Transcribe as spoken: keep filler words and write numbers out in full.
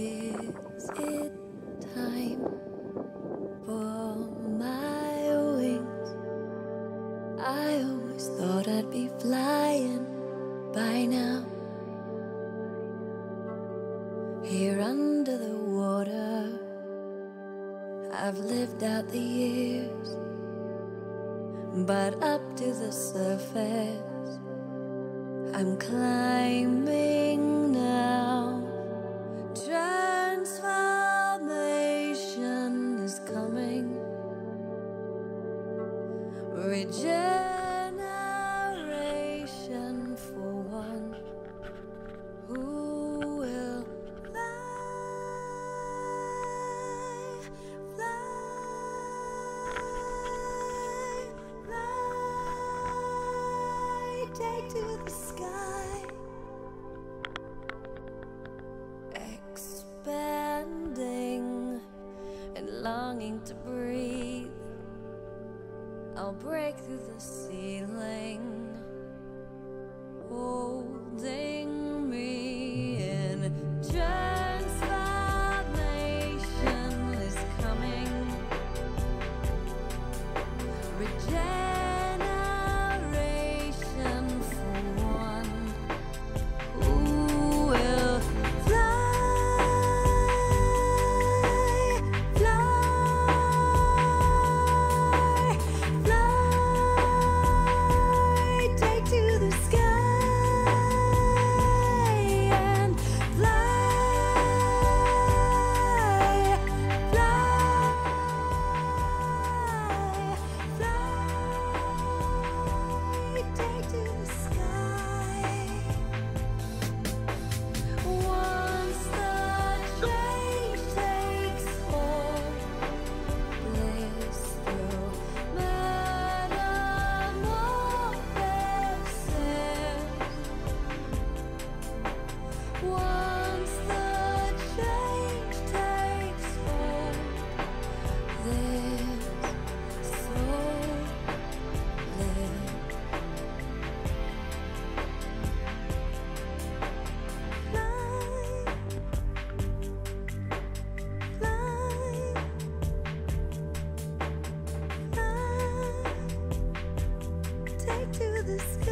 Is it time for my wings? I always thought I'd be flying by now. Here under the water, I've lived out the years, but up to the surface, I'm climbing now. Transformation is coming. Regeneration for one who will fly, fly, fly, take to the sky, expanding and longing to breathe. I'll break through the ceiling, holding me in. Transformation is coming. Regeneration for one who will fly, fly, fly, take to the sky and fly, fly, fly, take to the sky. Once the change takes hold, bliss through metamorphosis. Once the change takes hold, this soul lives. Fly, fly, fly, take to the sky.